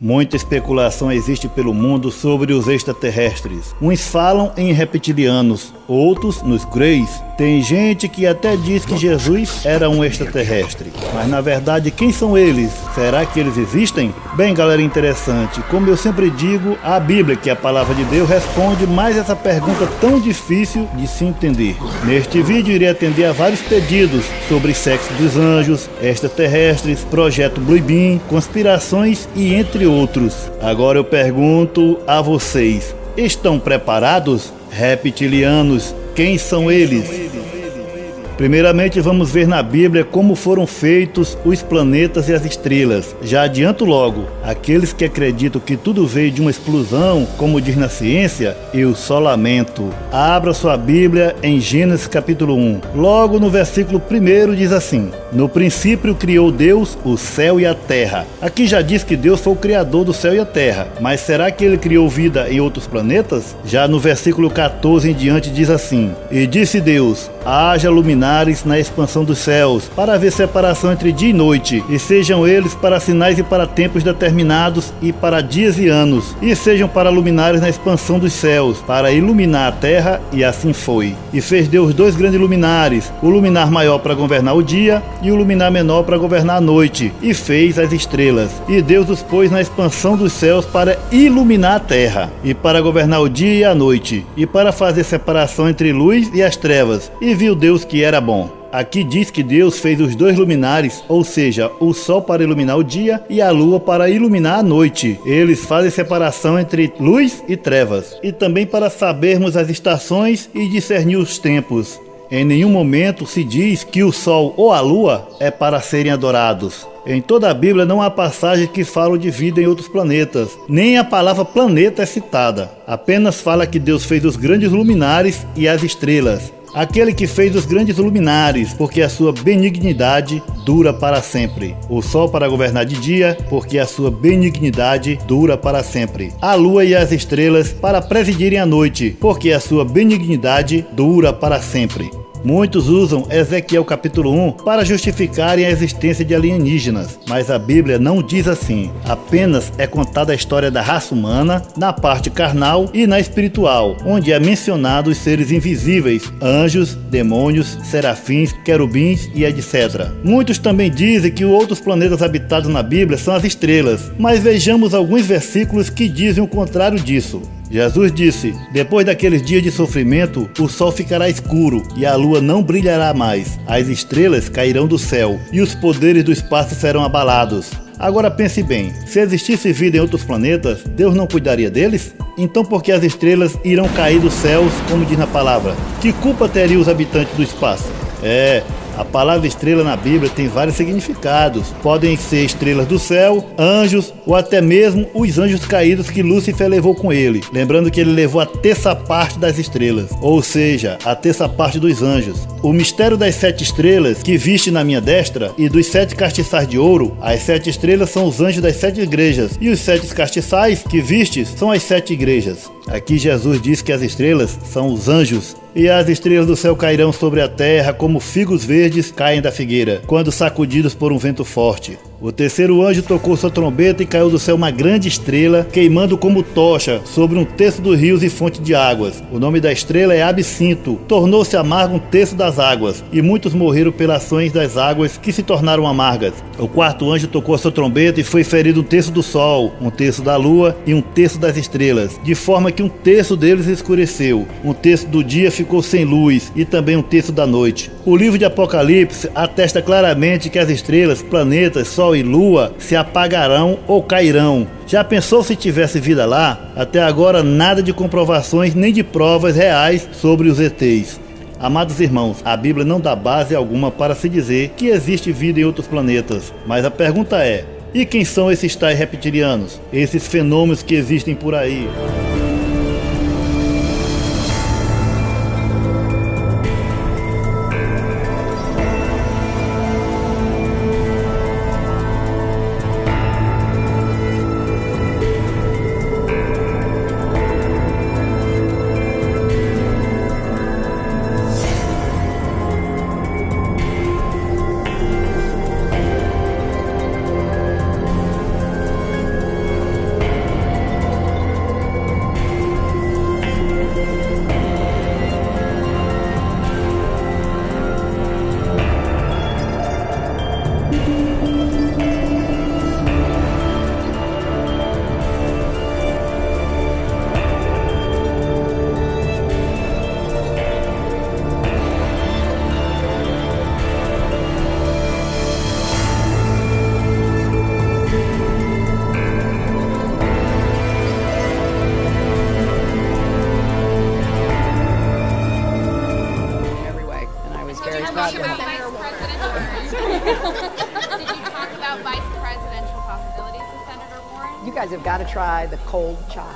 Muita especulação existe pelo mundo sobre os extraterrestres. Uns falam em reptilianos, outros nos greys. Tem gente que até diz que Jesus era um extraterrestre. Mas na verdade, quem são eles? Será que eles existem? Bem, galera interessante, como eu sempre digo, a Bíblia, que é a palavra de Deus, responde mais essa pergunta tão difícil de se entender. Neste vídeo irei atender a vários pedidos sobre sexo dos anjos, extraterrestres, projeto Blue Beam, conspirações e entre outros. Agora eu pergunto a vocês, estão preparados? Reptilianos, quem são eles? Primeiramente vamos ver na Bíblia como foram feitos os planetas e as estrelas. Já adianto logo, aqueles que acreditam que tudo veio de uma explosão, como diz na ciência, eu só lamento. Abra sua Bíblia em Gênesis capítulo 1. Logo no versículo 1 diz assim: no princípio criou Deus o céu e a terra. Aqui já diz que Deus foi o criador do céu e a terra, mas será que ele criou vida em outros planetas? Já no versículo 14 em diante diz assim: e disse Deus, haja luminares na expansão dos céus, para haver separação entre dia e noite, e sejam eles para sinais e para tempos determinados, e para dias e anos, e sejam para luminares na expansão dos céus, para iluminar a terra, e assim foi. E fez Deus dois grandes luminares, o luminar maior para governar o dia, e o luminar menor para governar a noite, e fez as estrelas. E Deus os pôs na expansão dos céus para iluminar a terra, e para governar o dia e a noite, e para fazer separação entre luz e as trevas. E viu Deus que era bom. Aqui diz que Deus fez os dois luminares, ou seja, o sol para iluminar o dia e a lua para iluminar a noite. Eles fazem separação entre luz e trevas, e também para sabermos as estações e discernir os tempos. Em nenhum momento se diz que o sol ou a lua é para serem adorados. Em toda a Bíblia não há passagens que falam de vida em outros planetas, nem a palavra planeta é citada. Apenas fala que Deus fez os grandes luminares e as estrelas. Aquele que fez os grandes luminares, porque a sua benignidade dura para sempre. O sol para governar de dia, porque a sua benignidade dura para sempre. A lua e as estrelas para presidirem a noite, porque a sua benignidade dura para sempre. Muitos usam Ezequiel capítulo 1 para justificarem a existência de alienígenas, mas a Bíblia não diz assim. Apenas é contada a história da raça humana, na parte carnal e na espiritual, onde é mencionado os seres invisíveis, anjos, demônios, serafins, querubins e etc. Muitos também dizem que outros planetas habitados na Bíblia são as estrelas, mas vejamos alguns versículos que dizem o contrário disso. Jesus disse, depois daqueles dias de sofrimento, o sol ficará escuro e a lua não brilhará mais. As estrelas cairão do céu e os poderes do espaço serão abalados. Agora pense bem, se existisse vida em outros planetas, Deus não cuidaria deles? Então por que as estrelas irão cair dos céus, como diz na palavra? Que culpa teriam os habitantes do espaço? A palavra estrela na Bíblia tem vários significados. Podem ser estrelas do céu, anjos ou até mesmo os anjos caídos que Lúcifer levou com ele. Lembrando que ele levou a terça parte das estrelas, ou seja, a terça parte dos anjos. O mistério das 7 estrelas que viste na minha destra e dos 7 castiçais de ouro, as 7 estrelas são os anjos das 7 igrejas e os 7 castiçais que vistes são as 7 igrejas. Aqui Jesus diz que as estrelas são os anjos. E as estrelas do céu cairão sobre a terra como figos verdes caem da figueira, quando sacudidos por um vento forte. O terceiro anjo tocou sua trombeta e caiu do céu uma grande estrela, queimando como tocha sobre um terço dos rios e fonte de águas. O nome da estrela é Absinto. Tornou-se amargo um terço das águas, e muitos morreram pelas ações das águas que se tornaram amargas. O quarto anjo tocou a sua trombeta e foi ferido um terço do sol, um terço da lua e um terço das estrelas, de forma que um terço deles escureceu. Um terço do dia ficou sem luz e também um terço da noite. O livro de Apocalipse atesta claramente que as estrelas, planetas, sol e lua se apagarão ou cairão. Já pensou se tivesse vida lá? Até agora nada de comprovações nem de provas reais sobre os ETs. Amados irmãos, a Bíblia não dá base alguma para se dizer que existe vida em outros planetas. Mas a pergunta é, e quem são esses tais reptilianos? Esses fenômenos que existem por aí? guys have got to try the cold chai.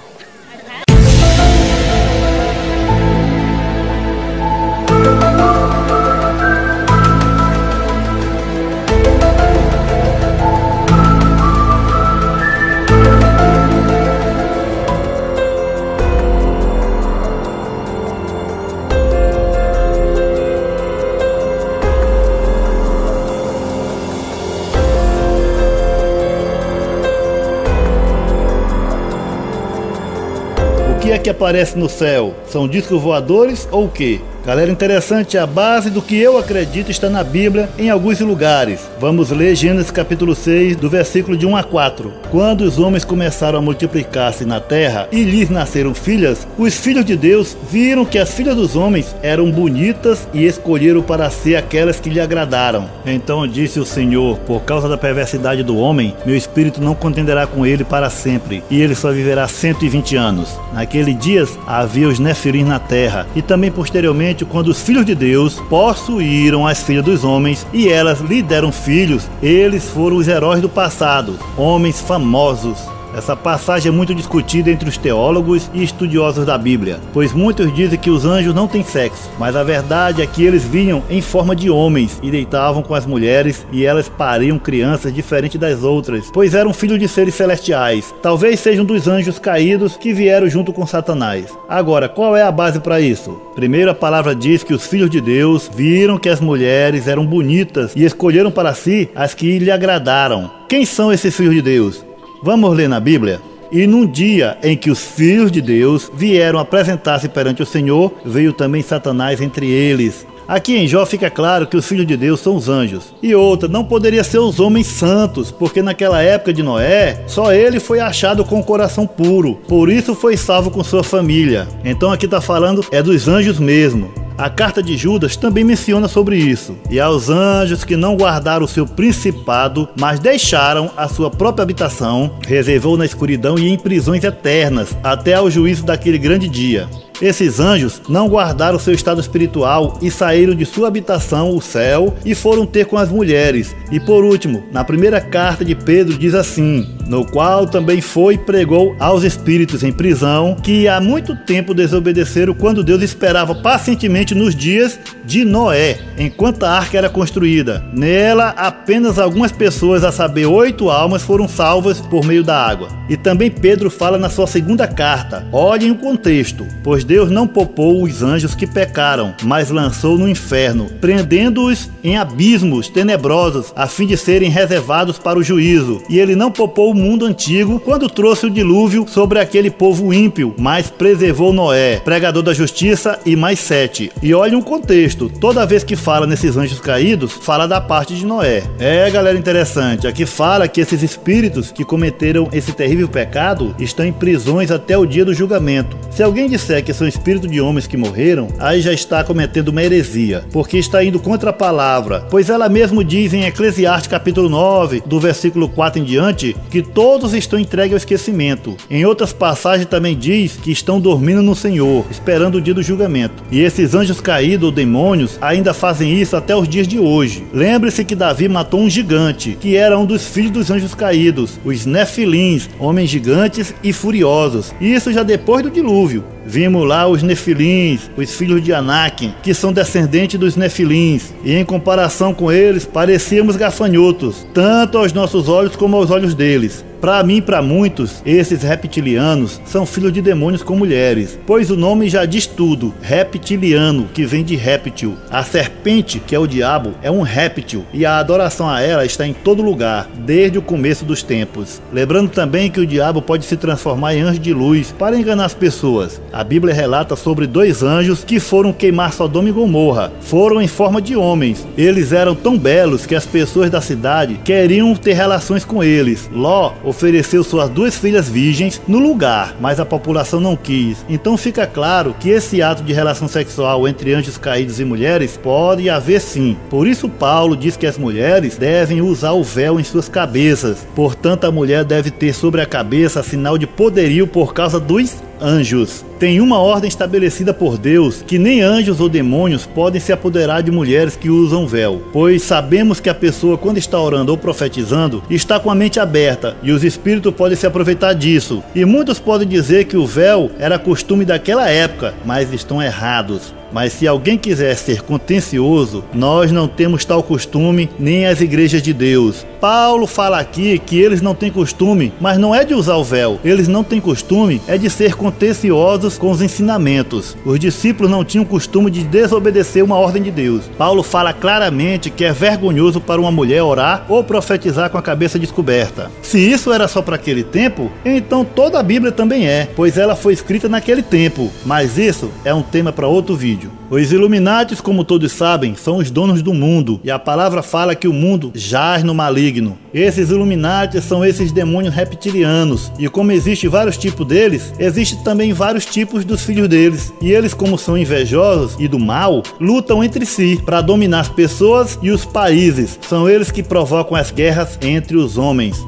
O que é que aparece no céu? São discos voadores ou o quê? Galera, interessante, a base do que eu acredito está na Bíblia em alguns lugares. Vamos ler Gênesis capítulo 6, do versículo de 1 a 4. Quando os homens começaram a multiplicar-se na terra e lhes nasceram filhas, os filhos de Deus viram que as filhas dos homens eram bonitas e escolheram para ser aquelas que lhe agradaram. Então disse o Senhor: por causa da perversidade do homem, meu espírito não contenderá com ele para sempre, e ele só viverá 120 anos. Naqueles dias havia os Nefilim na terra, e também posteriormente, quando os filhos de Deus possuíram as filhas dos homens e elas lhe deram filhos, eles foram os heróis do passado, homens famosos. Essa passagem é muito discutida entre os teólogos e estudiosos da Bíblia, pois muitos dizem que os anjos não têm sexo, mas a verdade é que eles vinham em forma de homens e deitavam com as mulheres, e elas pariam crianças diferentes das outras, pois eram filhos de seres celestiais. Talvez sejam dos anjos caídos que vieram junto com Satanás. Agora, qual é a base para isso? Primeiro, a palavra diz que os filhos de Deus viram que as mulheres eram bonitas e escolheram para si as que lhe agradaram. Quem são esses filhos de Deus? Vamos ler na Bíblia? E num dia em que os filhos de Deus vieram apresentar-se perante o Senhor, veio também Satanás entre eles. Aqui em Jó fica claro que os filhos de Deus são os anjos. E outra, não poderia ser os homens santos, porque naquela época de Noé, só ele foi achado com o coração puro. Por isso foi salvo com sua família. Então aqui está falando dos anjos mesmo. A carta de Judas também menciona sobre isso. E aos anjos que não guardaram o seu principado, mas deixaram a sua própria habitação, reservou na escuridão e em prisões eternas, até ao juízo daquele grande dia. Esses anjos não guardaram seu estado espiritual e saíram de sua habitação, o céu, e foram ter com as mulheres. E por último, na primeira carta de Pedro diz assim: no qual também foi e pregou aos espíritos em prisão, que há muito tempo desobedeceram quando Deus esperava pacientemente nos dias de Noé, enquanto a arca era construída. Nela, apenas algumas pessoas, a saber, 8 almas, foram salvas por meio da água. E também Pedro fala na sua segunda carta. Olhem o contexto, pois Deus não poupou os anjos que pecaram, mas lançou no inferno, prendendo-os em abismos tenebrosos, a fim de serem reservados para o juízo. E ele não poupou o mundo antigo quando trouxe o dilúvio sobre aquele povo ímpio, mas preservou Noé, pregador da justiça, e mais 7. E olhem o contexto, toda vez que fala nesses anjos caídos, fala da parte de Noé. Galera, interessante, aqui fala que esses espíritos que cometeram esse terrível pecado estão em prisões até o dia do julgamento. Se alguém disser que são espíritos de homens que morreram, aí já está cometendo uma heresia, porque está indo contra a palavra, pois ela mesmo diz em Eclesiastes capítulo 9, do versículo 4 em diante, que todos estão entregues ao esquecimento. Em outras passagens também diz que estão dormindo no Senhor, esperando o dia do julgamento. E esses anjos caídos ou demônios ainda fazem isso até os dias de hoje. Lembre-se que Davi matou um gigante, que era um dos filhos dos anjos caídos, os Nefilins, homens gigantes e furiosos. Isso já depois do dilúvio. Vimos lá os Nefilins, os filhos de Anakim, que são descendentes dos Nefilins, e em comparação com eles, parecíamos gafanhotos, tanto aos nossos olhos como aos olhos deles. Para mim e para muitos, esses reptilianos são filhos de demônios com mulheres, pois o nome já diz tudo, reptiliano, que vem de réptil. A serpente, que é o diabo, é um réptil, e a adoração a ela está em todo lugar, desde o começo dos tempos. Lembrando também que o diabo pode se transformar em anjo de luz para enganar as pessoas. A Bíblia relata sobre 2 anjos que foram queimar Sodoma e Gomorra. Foram em forma de homens. Eles eram tão belos que as pessoas da cidade queriam ter relações com eles. Ló ofereceu suas 2 filhas virgens no lugar, mas a população não quis. Então fica claro que esse ato de relação sexual entre anjos caídos e mulheres pode haver sim. Por isso Paulo diz que as mulheres devem usar o véu em suas cabeças. Portanto, a mulher deve ter sobre a cabeça sinal de poderio por causa dos anjos. Tem uma ordem estabelecida por Deus que nem anjos ou demônios podem se apoderar de mulheres que usam véu, pois sabemos que a pessoa, quando está orando ou profetizando, está com a mente aberta e os espíritos podem se aproveitar disso. E muitos podem dizer que o véu era costume daquela época, mas estão errados. Mas se alguém quiser ser contencioso, nós não temos tal costume, nem as igrejas de Deus. Paulo fala aqui que eles não têm costume, mas não é de usar o véu. Eles não têm costume, é de ser contenciosos com os ensinamentos. Os discípulos não tinham costume de desobedecer uma ordem de Deus. Paulo fala claramente que é vergonhoso para uma mulher orar ou profetizar com a cabeça descoberta. Se isso era só para aquele tempo, então toda a Bíblia também é, pois ela foi escrita naquele tempo. Mas isso é um tema para outro vídeo. Os Illuminatis, como todos sabem, são os donos do mundo, e a palavra fala que o mundo jaz no maligno. Esses Illuminatis são esses demônios reptilianos, e como existe vários tipos deles, existe também vários tipos dos filhos deles. E eles, como são invejosos e do mal, lutam entre si para dominar as pessoas e os países. São eles que provocam as guerras entre os homens.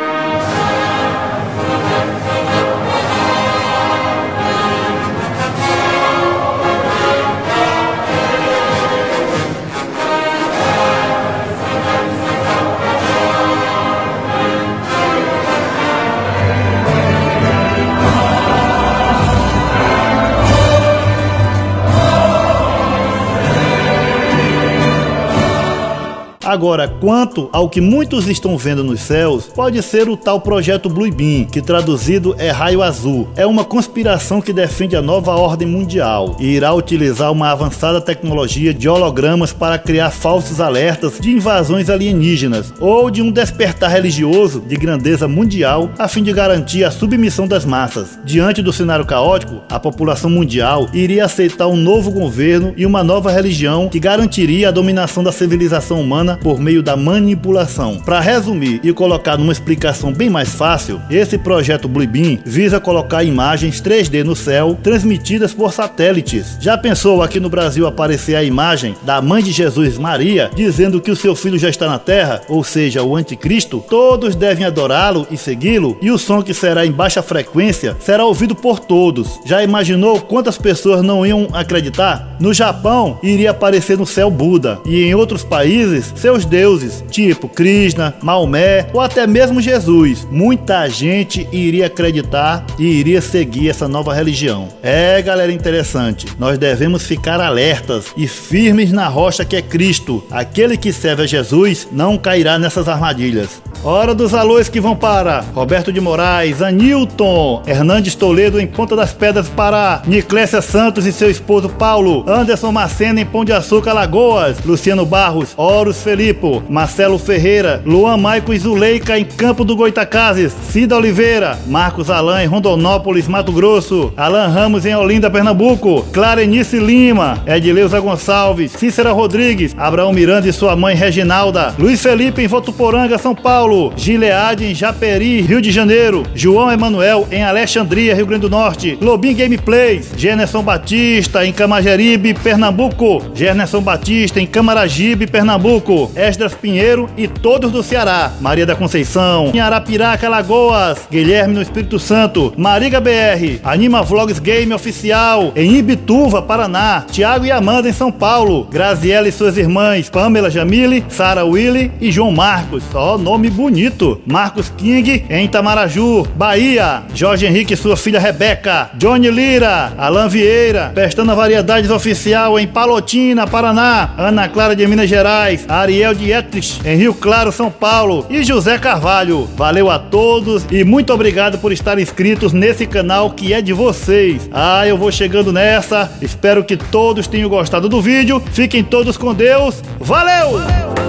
Agora, quanto ao que muitos estão vendo nos céus, pode ser o tal projeto Blue Beam, que traduzido é raio azul. É uma conspiração que defende a nova ordem mundial e irá utilizar uma avançada tecnologia de hologramas para criar falsos alertas de invasões alienígenas ou de um despertar religioso de grandeza mundial a fim de garantir a submissão das massas. Diante do cenário caótico, a população mundial iria aceitar um novo governo e uma nova religião que garantiria a dominação da civilização humana por meio da manipulação. Para resumir e colocar numa explicação bem mais fácil, esse projeto Blue Beam visa colocar imagens 3D no céu transmitidas por satélites. Já pensou aqui no Brasil aparecer a imagem da mãe de Jesus, Maria, dizendo que o seu filho já está na terra, ou seja, o anticristo? Todos devem adorá-lo e segui-lo, e o som que será em baixa frequência será ouvido por todos. Já imaginou quantas pessoas não iam acreditar? No Japão iria aparecer no céu Buda, e em outros países seus deuses, tipo Krishna, Maomé ou até mesmo Jesus. Muita gente iria acreditar e iria seguir essa nova religião. É, galera, interessante. Nós devemos ficar alertas e firmes na rocha que é Cristo. Aquele que serve a Jesus não cairá nessas armadilhas. Hora dos alôs que vão para Roberto de Moraes, Anilton, Hernandes Toledo em Ponta das Pedras, Pará, Niclésia Santos e seu esposo Paulo, Anderson Macena em Pão de Açúcar, Alagoas, Luciano Barros, Horus Felipe, Marcelo Ferreira, Luan Maico e Zuleika em Campo do Goitacazes, Cida Oliveira, Marcos Alain em Rondonópolis, Mato Grosso, Alan Ramos em Olinda, Pernambuco, Clarenice Lima, Edileuza Gonçalves, Cícera Rodrigues, Abraão Miranda e sua mãe Reginalda, Luiz Felipe em Votuporanga, São Paulo, Gileade em Japeri, Rio de Janeiro, João Emanuel em Alexandria, Rio Grande do Norte, Lobin Gameplays, Gernerson Batista em Camajeribe, Pernambuco, Gernerson Batista em Camaragibe, Pernambuco, Esdras Pinheiro e todos do Ceará, Maria da Conceição em Arapiraca, Alagoas, Guilherme no Espírito Santo, Mariga BR, Anima Vlogs Game Oficial em Ibituva, Paraná, Tiago e Amanda em São Paulo, Graziela e suas irmãs, Pamela Jamile, Sara Willy e João Marcos, só nome bonito, Marcos King em Itamaraju, Bahia, Jorge Henrique e sua filha Rebeca, Johnny Lira, Alan Vieira, Pestana Variedades Oficial em Palotina, Paraná, Ana Clara de Minas Gerais, Ariel Dietrich em Rio Claro, São Paulo e José Carvalho. Valeu a todos e muito obrigado por estarem inscritos nesse canal que é de vocês. Eu vou chegando nessa, espero que todos tenham gostado do vídeo, fiquem todos com Deus, valeu!